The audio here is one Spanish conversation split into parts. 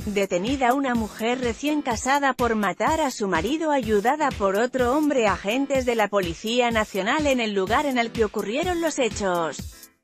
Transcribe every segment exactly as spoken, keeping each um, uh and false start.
Detenida una mujer recién casada por matar a su marido ayudada por otro hombre. Agentes de la Policía Nacional en el lugar en el que ocurrieron los hechos.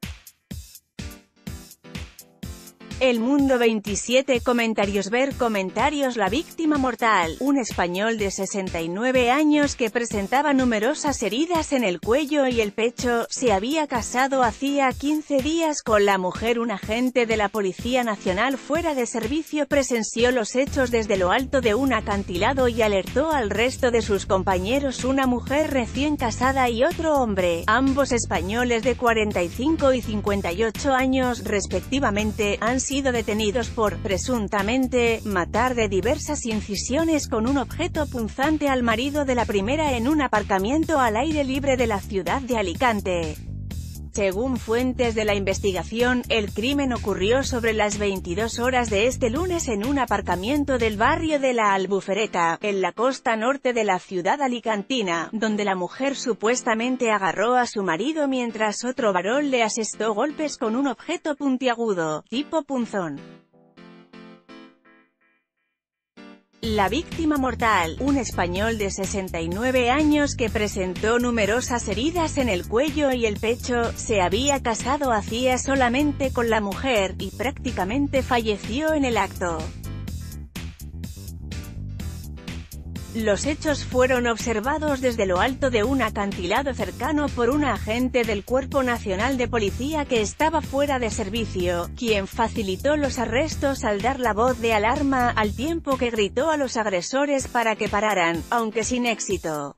El Mundo veintisiete comentarios. Ver comentarios. La víctima mortal, un español de sesenta y nueve años que presentaba numerosas heridas en el cuello y el pecho, se había casado hacía quince días con la mujer. Un agente de la Policía Nacional fuera de servicio presenció los hechos desde lo alto de un acantilado y alertó al resto de sus compañeros. Una mujer recién casada y otro hombre, ambos españoles de cuarenta y cinco y cincuenta y ocho años, respectivamente, han sido sido detenidos por, presuntamente, matar de diversas incisiones con un objeto punzante al marido de la primera en un aparcamiento al aire libre de la ciudad de Alicante. Según fuentes de la investigación, el crimen ocurrió sobre las veintidós horas de este lunes en un aparcamiento del barrio de La Albufereta, en la costa norte de la ciudad alicantina, donde la mujer supuestamente agarró a su marido mientras otro varón le asestó golpes con un objeto puntiagudo, tipo punzón. La víctima mortal, un español de sesenta y nueve años que presentó numerosas heridas en el cuello y el pecho, se había casado hacía solamente con la mujer, y prácticamente falleció en el acto. Los hechos fueron observados desde lo alto de un acantilado cercano por un agente del Cuerpo Nacional de Policía que estaba fuera de servicio, quien facilitó los arrestos al dar la voz de alarma, al tiempo que gritó a los agresores para que pararan, aunque sin éxito.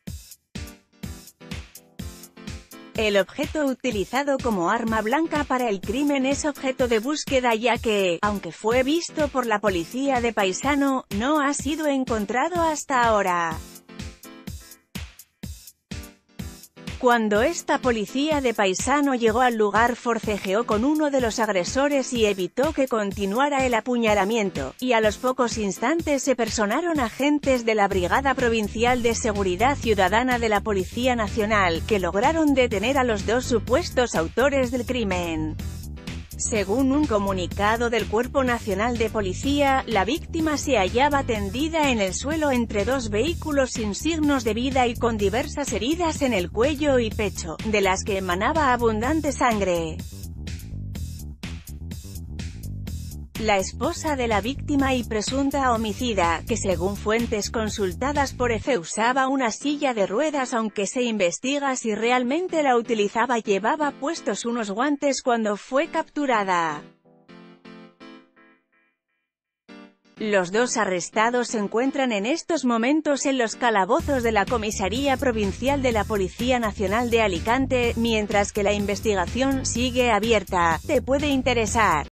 El objeto utilizado como arma blanca para el crimen es objeto de búsqueda ya que, aunque fue visto por la policía de Paisano, no ha sido encontrado hasta ahora. Cuando esta policía de Paisano llegó al lugar, forcejeó con uno de los agresores y evitó que continuara el apuñalamiento, y a los pocos instantes se personaron agentes de la Brigada Provincial de Seguridad Ciudadana de la Policía Nacional, que lograron detener a los dos supuestos autores del crimen. Según un comunicado del Cuerpo Nacional de Policía, la víctima se hallaba tendida en el suelo entre dos vehículos sin signos de vida y con diversas heridas en el cuello y pecho, de las que emanaba abundante sangre. La esposa de la víctima y presunta homicida, que según fuentes consultadas por E F E usaba una silla de ruedas aunque se investiga si realmente la utilizaba, llevaba puestos unos guantes cuando fue capturada. Los dos arrestados se encuentran en estos momentos en los calabozos de la Comisaría Provincial de la Policía Nacional de Alicante, mientras que la investigación sigue abierta. Te puede interesar.